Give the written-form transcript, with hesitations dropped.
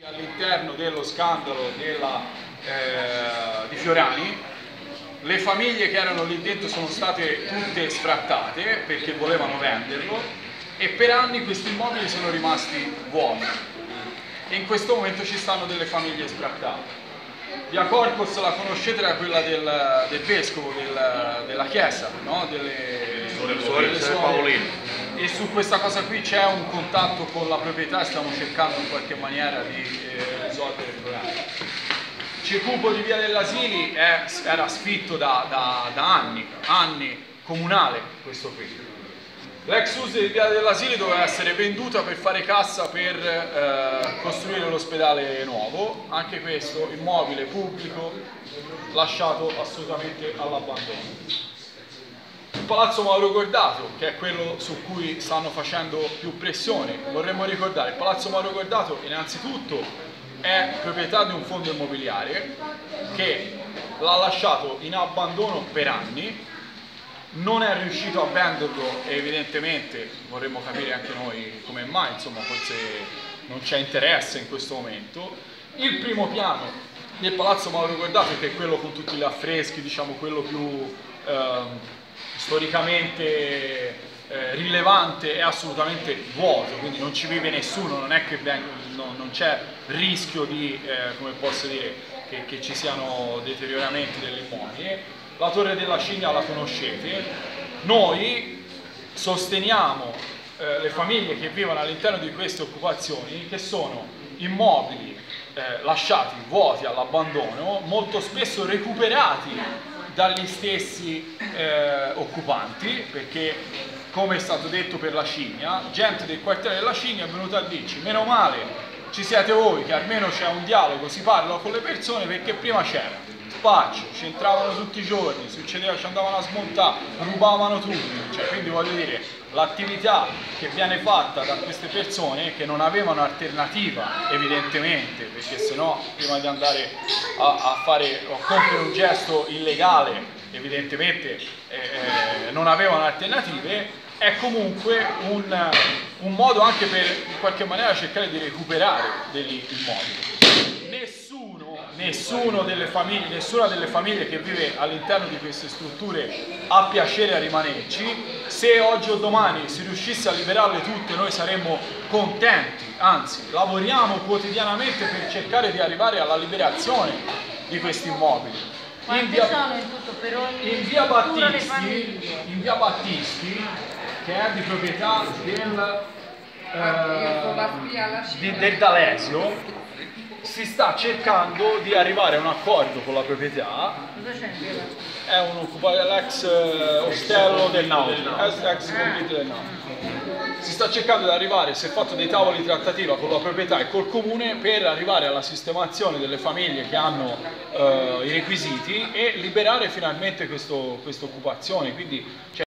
All'interno dello scandalo di Fiorani, le famiglie che erano lì dentro sono state tutte sfrattate perché volevano venderlo e per anni questi immobili sono rimasti vuoti e in questo momento ci stanno delle famiglie sfrattate. Via Corpus la conoscete, era quella del vescovo della chiesa, no? delle Paolino. E su questa cosa qui c'è un contatto con la proprietà e stiamo cercando in qualche maniera di risolvere il problema. Cecupo di Via dell'Asili era sfitto da anni, comunale questo qui. L'ex uso di Via dell'Asili doveva essere venduta per fare cassa per costruire l'ospedale nuovo, anche questo immobile pubblico lasciato assolutamente all'abbandono. Il Palazzo Mauro Cordato, che è quello su cui stanno facendo più pressione, vorremmo ricordare, il Palazzo Mauro Cordato innanzitutto è proprietà di un fondo immobiliare che l'ha lasciato in abbandono per anni, non è riuscito a venderlo e evidentemente vorremmo capire anche noi come mai, insomma forse non c'è interesse in questo momento. Il primo piano del Palazzo Mauro Cordato, che è quello con tutti gli affreschi, diciamo quello più storicamente rilevante, è assolutamente vuoto, quindi non ci vive nessuno, non è che non c'è rischio di, come posso dire, che ci siano deterioramenti dell'immobile. La Torre della Cigna la conoscete, noi sosteniamo le famiglie che vivono all'interno di queste occupazioni, che sono immobili lasciati vuoti all'abbandono, molto spesso recuperati dagli stessi occupanti, perché come è stato detto per la Cigna, gente del quartiere della Cigna è venuta a dirci: meno male ci siete voi, che almeno c'è un dialogo, si parla con le persone, perché prima c'era spaccio, ci entravano tutti i giorni, succedeva, ci andavano a smontare, rubavano tutti, cioè, quindi voglio dire, l'attività che viene fatta da queste persone che non avevano alternativa evidentemente, perché sennò prima di andare a compiere un gesto illegale evidentemente non avevano alternative, è comunque un modo anche per in qualche maniera cercare di recuperare degli immobili. Nessuna delle famiglie che vive all'interno di queste strutture ha piacere a rimanerci. Se oggi o domani si riuscisse a liberarle tutte noi saremmo contenti, anzi lavoriamo quotidianamente per cercare di arrivare alla liberazione di questi immobili. In via Battisti, che è di proprietà del D'Alesio, si sta cercando di arrivare a un accordo con la proprietà. È l'ex ostello del Nautico, ex convento del Nautico. Si sta cercando di arrivare, si è fatto dei tavoli di trattativa con la proprietà e col comune per arrivare alla sistemazione delle famiglie che hanno i requisiti e liberare finalmente questa occupazione. Quindi,